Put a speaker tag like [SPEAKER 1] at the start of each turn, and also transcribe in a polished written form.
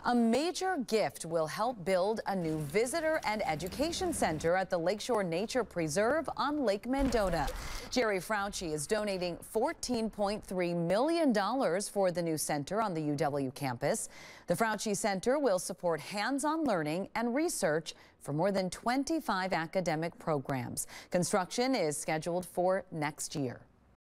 [SPEAKER 1] A major gift will help build a new visitor and education center at the Lakeshore Nature Preserve on Lake Mendota. Jerry Frauci is donating $14.3 million for the new center on the UW campus. The Frauci Center will support hands-on learning and research for more than 25 academic programs. Construction is scheduled for next year.